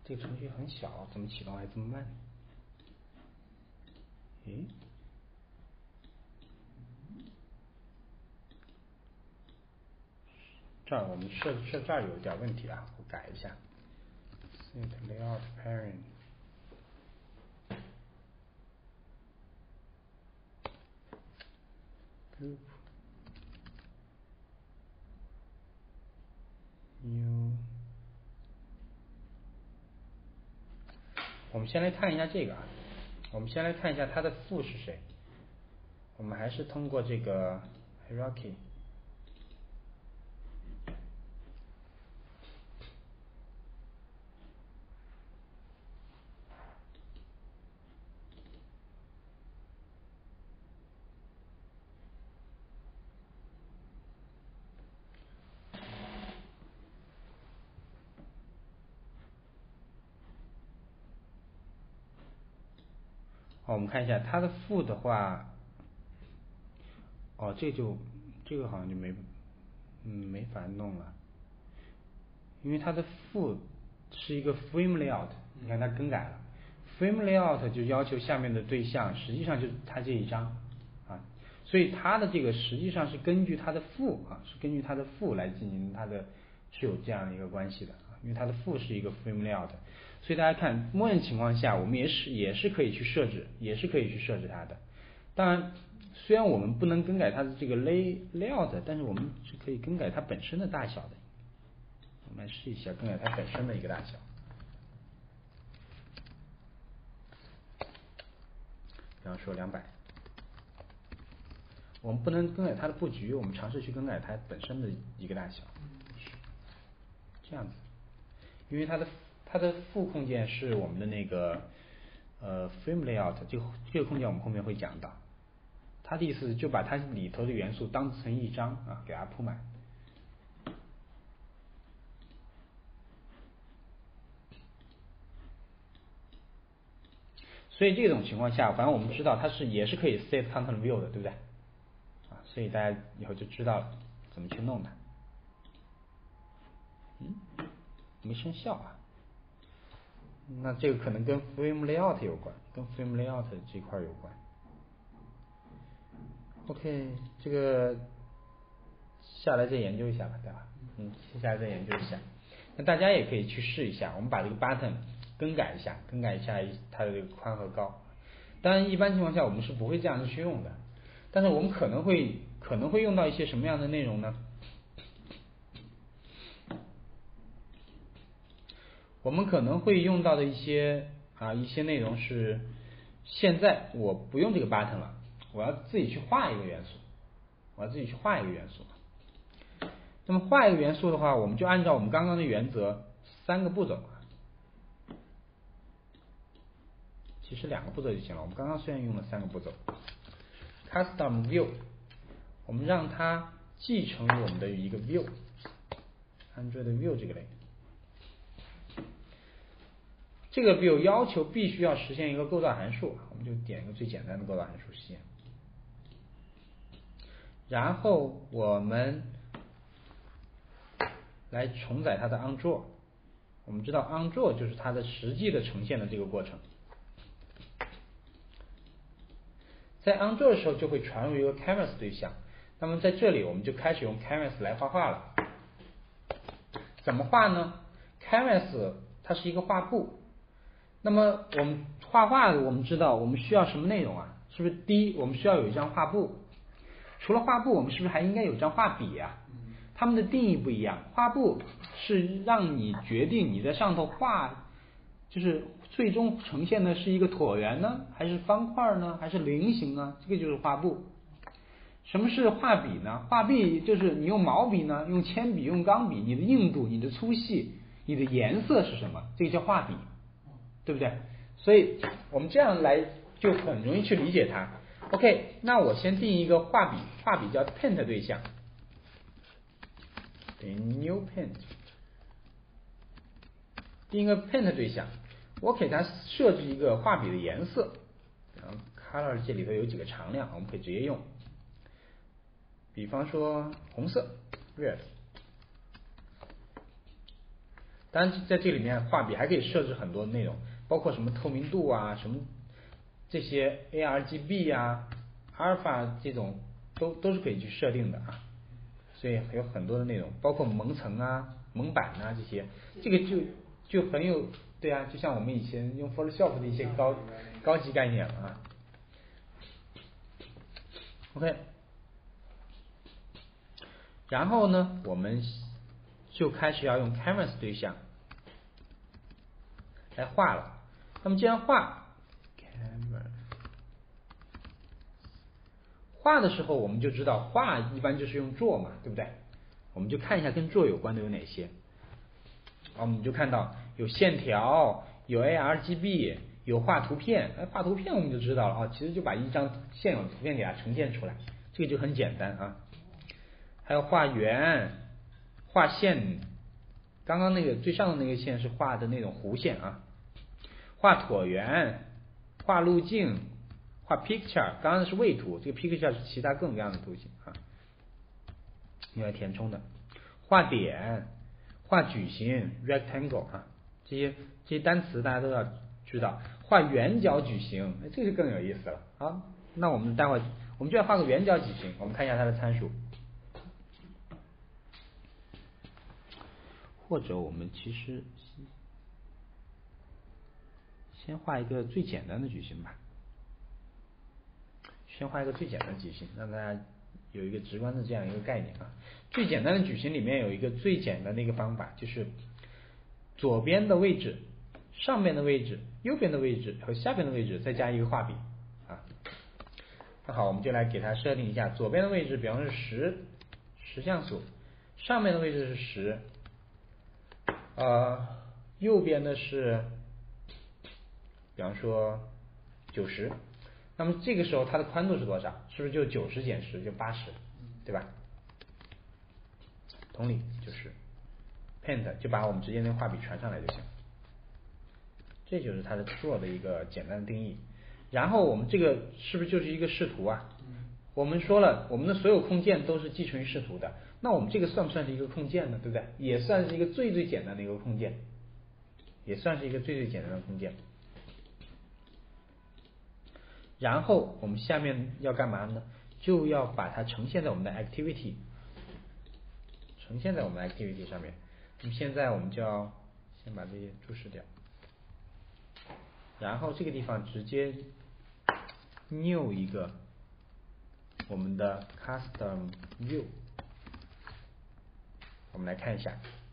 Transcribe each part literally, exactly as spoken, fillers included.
这个程序很小，怎么启动还这么慢？诶，这儿我们设设这儿有点问题啊，我改一下。Set layout parent。group new。我们先来看一下这个啊，我们先来看一下它的父是谁。我们还是通过这个 hierarchy。好，我们看一下它的父的话，哦，这就这个好像就没，嗯，没法弄了，因为它的父是一个 frame layout， 你看它更改了 frame layout 就要求下面的对象实际上就是它这一张啊，所以它的这个实际上是根据它的父啊，是根据它的父来进行它的是有这样的一个关系的啊，因为它的父是一个 frame layout。所以大家看，默认情况下，我们也是也是可以去设置，也是可以去设置它的。当然，虽然我们不能更改它的这个 lay layout， 但是我们是可以更改它本身的大小的。我们来试一下更改它本身的一个大小。比方说两百，我们不能更改它的布局，我们尝试去更改它本身的一个大小。这样子，因为它的它的副控件是我们的那个呃 frame layout， 这个这个控件我们后面会讲到。它的意思就把它里头的元素当成一张啊，给它铺满。所以这种情况下，反正我们知道它是也是可以 set content view 的，对不对？啊，所以大家以后就知道怎么去弄它。嗯，没生效啊。那这个可能跟 frame layout 有关，跟 frame layout 这块有关。OK， 这个下来再研究一下吧，对吧？嗯，下来再研究一下。那大家也可以去试一下，我们把这个 button 更改一下，更改一下它的这个宽和高。当然，一般情况下我们是不会这样去用的，但是我们可能会可能会用到一些什么样的内容呢？我们可能会用到的一些啊一些内容是，现在我不用这个 button 了，我要自己去画一个元素，我要自己去画一个元素。那么画一个元素的话，我们就按照我们刚刚的原则，三个步骤，其实两个步骤就行了。我们刚刚虽然用了三个步骤 ，custom view， 我们让它继承于我们的一个 view，Android view 这个类。这个 view 要求必须要实现一个构造函数，我们就点一个最简单的构造函数实现。然后我们来重载它的 onDraw， 我们知道 onDraw 就是它的实际的呈现的这个过程。在 onDraw 的时候就会传入一个 canvas 对象，那么在这里我们就开始用 canvas 来画画了。怎么画呢？ canvas 它是一个画布，那么我们画画我们知道我们需要什么内容啊？是不是第一我们需要有一张画布？除了画布，我们是不是还应该有张画笔啊？它们的定义不一样，画布是让你决定你在上头画，就是最终呈现的是一个椭圆呢，还是方块呢，还是菱形呢？这个就是画布。什么是画笔呢？画笔就是你用毛笔呢，用铅笔，用钢笔，你的硬度、你的粗细、你的颜色是什么？这个叫画笔，对不对？所以我们这样来就很容易去理解它。OK， 那我先定一个画笔，画笔叫 paint 对象，等于 new paint， 定一个 paint 对象，我给它设置一个画笔的颜色，然后 color 这里头有几个常量，我们可以直接用，比方说红色 red， 当然在这里面画笔还可以设置很多内容，包括什么透明度啊，什么这些 A R G B 啊、阿尔法这种都都是可以去设定的啊。所以有很多的内容，包括蒙层啊、蒙版啊这些，这个就就很有对啊，就像我们以前用 Photoshop 的一些高高级概念了啊。OK， 然后呢，我们就开始要用 Canvas 对象来画了。那么既然画 Canvas 画的时候，我们就知道画一般就是用做嘛，对不对？我们就看一下跟做有关的有哪些。啊，我们就看到有线条，有 A R G B， 有画图片。哎，画图片我们就知道了啊，其实就把一张现有的图片给它呈现出来，这个就很简单啊。还有画圆、画线，刚刚那个最上的那个线是画的那种弧线啊。画椭圆、画路径、画 picture， 刚刚是位图，这个 picture 是其他各种各样的图形啊，用来填充的。画点、画矩形 rectangle 啊，这些这些单词大家都要知道。画圆角矩形，这个就更有意思了啊。那我们待会我们就要画个圆角矩形，我们看一下它的参数。或者我们其实先画一个最简单的矩形吧，先画一个最简单的矩形，让大家有一个直观的这样一个概念啊。最简单的矩形里面有一个最简单的一个方法，就是左边的位置、上边的位置、右边的位置和下边的位置再加一个画笔啊。那好，我们就来给它设定一下，左边的位置比方是十十像素，上面的位置是十，呃，右边的是比方说九十。那么这个时候它的宽度是多少？是不是就九十减十就八十，对吧？同理就是 paint 就把我们直接那画笔传上来就行，这就是它的做的一个简单的定义。然后我们这个是不是就是一个视图啊？我们说了，我们的所有空间都是寄存于视图的，那我们这个算不算是一个空间呢？对不对？也算是一个最最简单的一个空间，也算是一个最最简单的空间。然后我们下面要干嘛呢？就要把它呈现在我们的 activity， 呈现在我们的 activity 上面。那么现在我们就要先把这些注释掉，然后这个地方直接 new 一个我们的 custom view， 我们来看一下。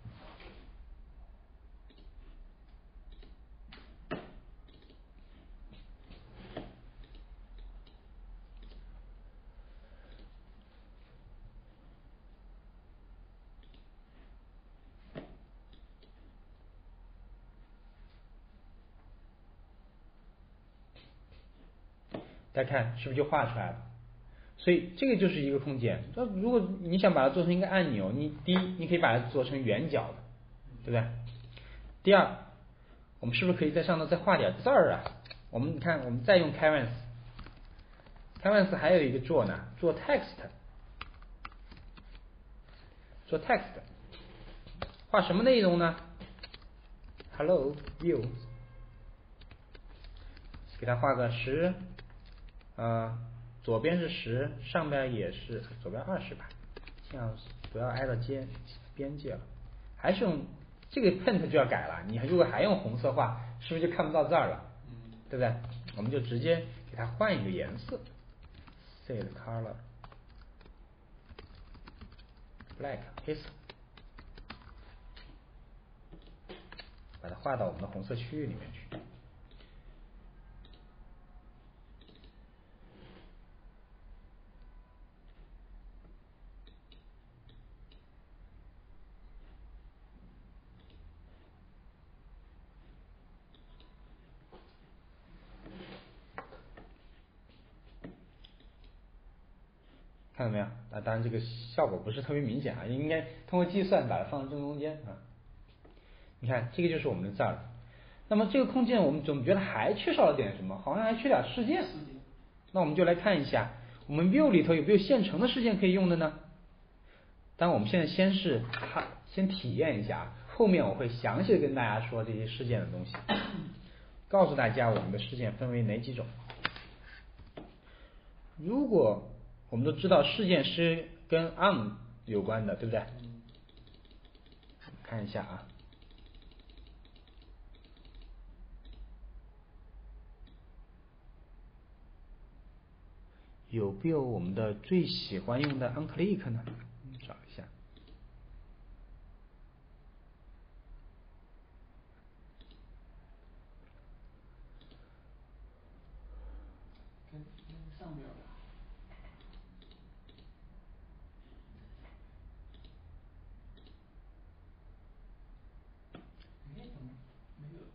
大家看是不是就画出来了？所以这个就是一个空间。那如果你想把它做成一个按钮，你第一你可以把它做成圆角的，对不对？第二，我们是不是可以在上头再画点字儿啊？我们你看，我们再用 Canvas，Canvas 还有一个做呢，做 text， 做 text， 画什么内容呢 ？Hello view， 给它画个十。呃，左边是十，上边也是左边二十吧，这样不要挨到边边界了。还是用这个 paint 就要改了，你如果还用红色画，是不是就看不到字儿了？嗯，对不对？我们就直接给它换一个颜色 ，set color black 黑色，把它画到我们的红色区域里面去。看到没有？啊，当然这个效果不是特别明显啊，应该通过计算把它放在正中间啊。你看，这个就是我们的字儿。那么这个空间我们总觉得还缺少了点什么，好像还缺点事件。那我们就来看一下，我们 view 里头有没有现成的事件可以用的呢？当然我们现在先是它先体验一下， 后面我会详细的跟大家说这些事件的东西，告诉大家我们的事件分为哪几种。如果我们都知道事件是跟 on 有关的，对不对？看一下啊，有没有我们的最喜欢用的 onClick 呢？找一下。 跟上面吧。哎，怎么没有？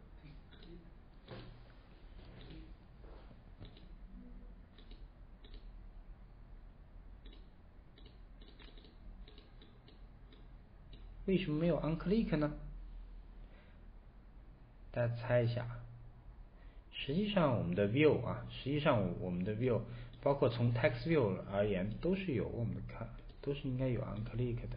为什么没有 onClick 呢？大家猜一下。实际上我们的 view 啊，实际上我们的 view 包括从 text view 而言都是有我们的看，都是应该有 onClick 的。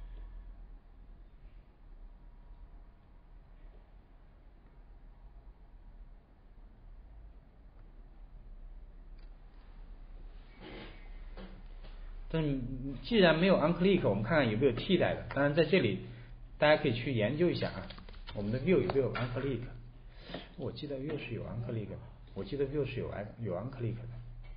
但是既然没有 onClick， 我们看看有没有替代的。当然在这里大家可以去研究一下啊，我们的 view 有没有 onClick？ 我记得 view 是有 onClick 的，我记得 view 是有有 onClick 的。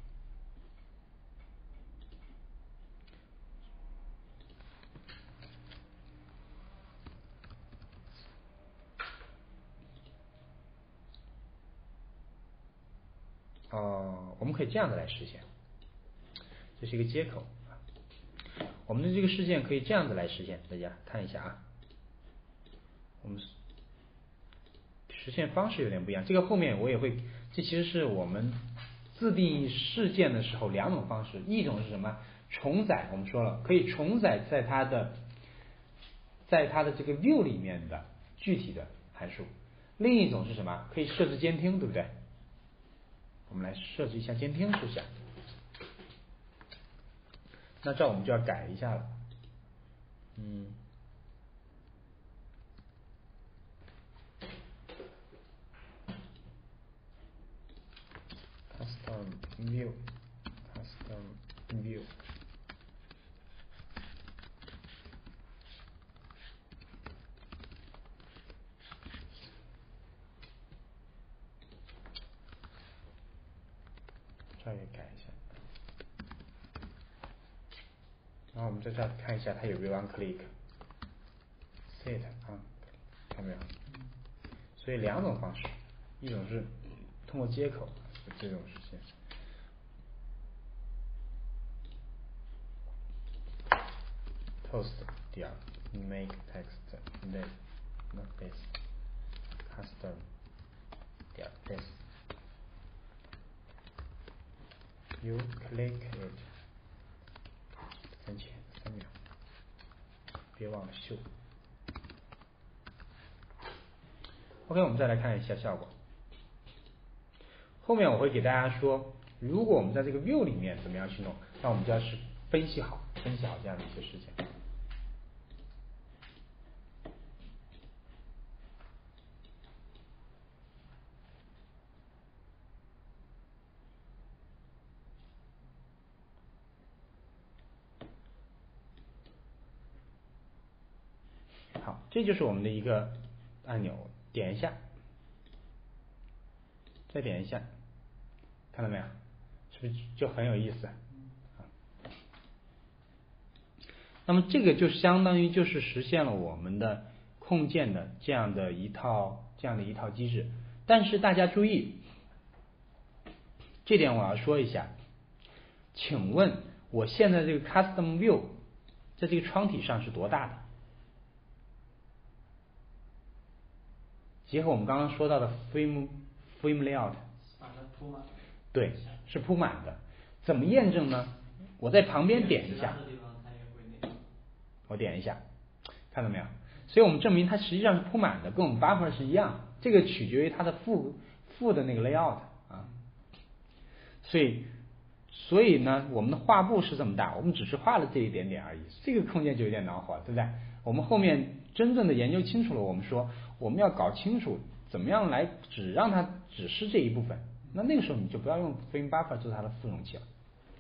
哦，我们可以这样子来实现，这是一个接口。我们的这个事件可以这样子来实现，大家看一下啊。我们实现方式有点不一样，这个后面我也会，这其实是我们自定义事件的时候两种方式，一种是什么？重载，我们说了可以重载在它的在它的这个 view 里面的具体的函数，另一种是什么？可以设置监听，对不对？我们来设置一下监听试一下。那这我们就要改一下了，嗯。custom view custom view 这儿也改一下，然后我们在这儿看一下它有没有 onClick set on， 看到没有？所以两种方式，一种是通过接口这种实现。toast 第二 make text this not this custom 第二 this you click it 三千三秒，别忘了秀。OK， 我们再来看一下效果。后面我会给大家说，如果我们在这个 view 里面怎么样去弄，那我们就要是分析好分析好这样的一些事情。好，这就是我们的一个按钮，点一下，再点一下，看到没有？是不是就很有意思？那么这个就相当于就是实现了我们的控件的这样的一套这样的一套机制。但是大家注意，这点我要说一下，请问我现在这个 custom view 在这个窗体上是多大的？结合我们刚刚说到的 frame frame layout， 把它铺满。 对，是铺满的。怎么验证呢？我在旁边点一下，我点一下，看到没有？所以我们证明它实际上是铺满的，跟我们 buffer 是一样的。这个取决于它的负负的那个 layout 啊。所以所以呢，我们的画布是这么大，我们只是画了这一点点而已，这个空间就有点恼火，对不对？我们后面真正的研究清楚了，我们说我们要搞清楚怎么样来只让它只是这一部分，那那个时候你就不要用 frame buffer 做它的副容器了。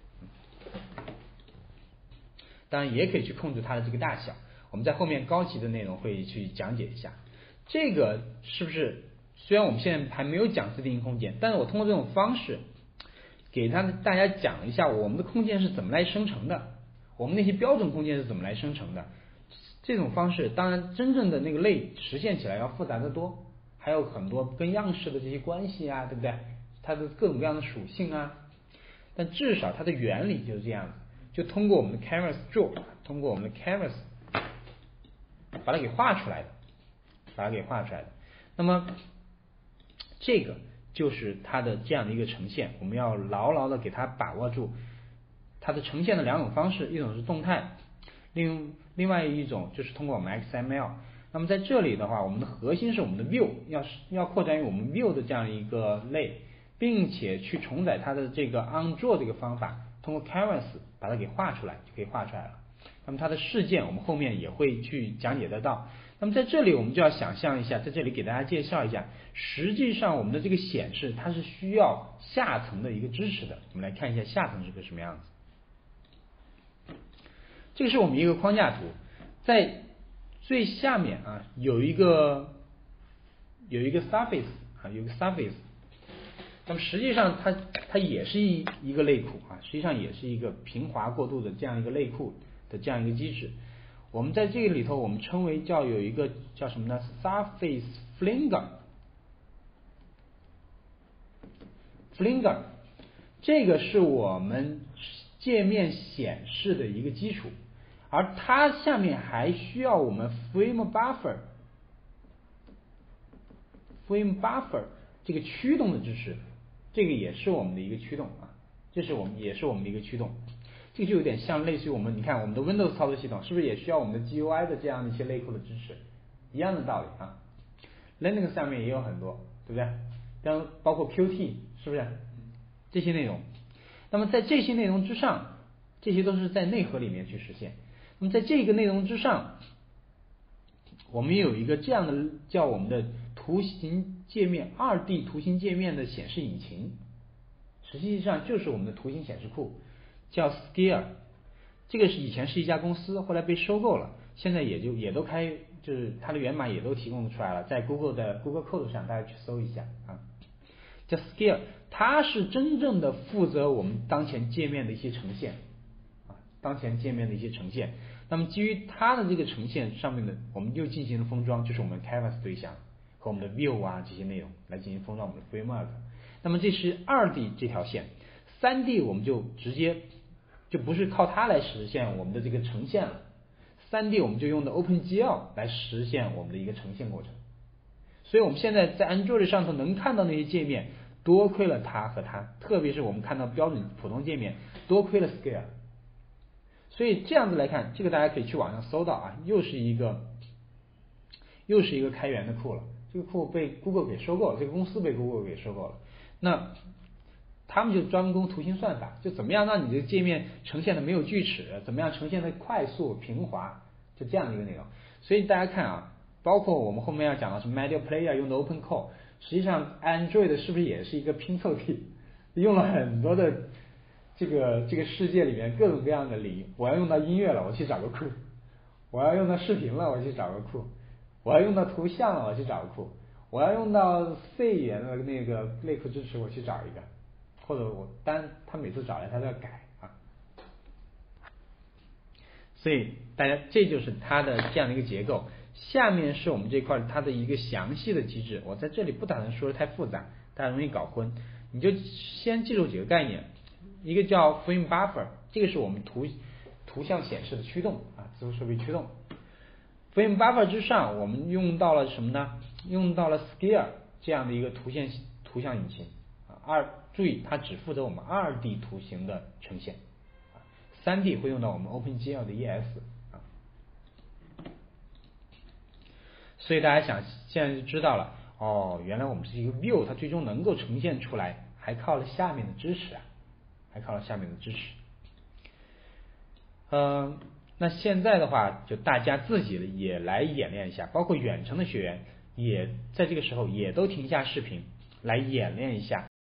当然也可以去控制它的这个大小，我们在后面高级的内容会去讲解一下。这个是不是虽然我们现在还没有讲自定义空间，但是我通过这种方式给他大家讲一下我们的空间是怎么来生成的，我们那些标准空间是怎么来生成的。这种方式当然真正的那个类实现起来要复杂的多，还有很多跟样式的这些关系啊，对不对？它的各种各样的属性啊，但至少它的原理就是这样子，就通过我们的 canvas draw， 通过我们的 canvas 把它给画出来的，把它给画出来的。那么这个就是它的这样的一个呈现，我们要牢牢的给它把握住。它的呈现的两种方式，一种是动态，另另外一种就是通过我们 X M L。那么在这里的话，我们的核心是我们的 view， 要要扩展于我们 view 的这样一个类，并且去重载它的这个 onDraw 这个方法，通过 canvas 把它给画出来，就可以画出来了。那么它的事件我们后面也会去讲解得到。那么在这里我们就要想象一下，在这里给大家介绍一下，实际上我们的这个显示它是需要下层的一个支持的。我们来看一下下层是个什么样子。这个是我们一个框架图，在最下面啊有一个有一个 surface 啊有一个 surface， 那么实际上它它也是一一个类库啊，实际上也是一个平滑过渡的这样一个类库的这样一个机制。我们在这个里头我们称为叫有一个叫什么呢 surface flinger flinger， 这个是我们界面显示的一个基础，而它下面还需要我们 frame buffer frame buffer 这个驱动的支持，这个也是我们的一个驱动啊，这是我们也是我们的一个驱动。这个就有点像类似于我们你看我们的 Windows 操作系统是不是也需要我们的 G U I 的这样的一些类库的支持，一样的道理啊。Linux 上面也有很多，对不对？像包括 Qt 是不是这些内容？那么在这些内容之上，这些都是在内核里面去实现。那么在这个内容之上，我们有一个这样的叫我们的图形界面 二 D 图形界面的显示引擎，实际上就是我们的图形显示库，叫 Scale。 这个是以前是一家公司，后来被收购了，现在也就也都开，就是它的源码也都提供出来了，在 Google 的 Google Code 上大家去搜一下啊，叫 Scale。 它是真正的负责我们当前界面的一些呈现啊，当前界面的一些呈现。那么基于它的这个呈现上面的，我们又进行了封装，就是我们 Canvas 对象和我们的 View 啊这些内容来进行封装我们的 Framework。那么这是 二 D 这条线， 三 D 我们就直接就不是靠它来实现我们的这个呈现了， 三 D 我们就用的 OpenGL 来实现我们的一个呈现过程。所以我们现在在 Android 上头能看到那些界面，多亏了它和它，特别是我们看到标准普通界面，多亏了 Scale。 所以这样子来看，这个大家可以去网上搜到啊，又是一个又是一个开源的库了。这个库被 Google 给收购了，这个公司被 Google 给收购了。那他们就专攻图形算法，就怎么样让你这个界面呈现的没有锯齿，怎么样呈现的快速平滑，就这样的一个内容。所以大家看啊，包括我们后面要讲的是 Media Player 用的 OpenCore， 实际上 Android 是不是也是一个拼凑体，用了很多的这个这个世界里面各种各样的理，我要用到音乐了，我去找个库；我要用到视频了，我去找个库；我要用到图像了，我去找个库；我要用到 C 语言的那个类库支持，我去找一个，或者我单他每次找来他都要改啊。所以大家这就是它的这样的一个结构。下面是我们这块它的一个详细的机制，我在这里不打算说的太复杂，大家容易搞混，你就先记住几个概念。一个叫 frame buffer， 这个是我们图图像显示的驱动啊，字符设备驱动。frame buffer 之上，我们用到了什么呢？用到了 Scale 这样的一个图像图像引擎啊。二注意，它只负责我们 二 D 图形的呈现，三 D 会用到我们 OpenGL 的 E S 啊。所以大家想现在就知道了哦，原来我们是一个 View， 它最终能够呈现出来，还靠了下面的支持啊。还靠了下面的支持。呃， 那现在的话，就大家自己也来演练一下，包括远程的学员也在这个时候也都停下视频来演练一下